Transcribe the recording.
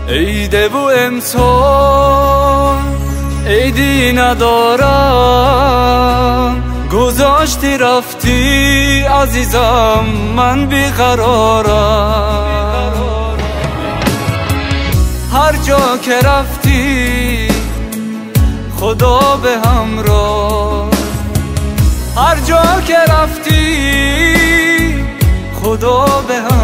عیده و امسال عیدی ندارم، گذاشتی رفتی عزیزم من بیقرارم. هر جا که رفتی خدا به همراه، هر جا که رفتی خدا به همراه.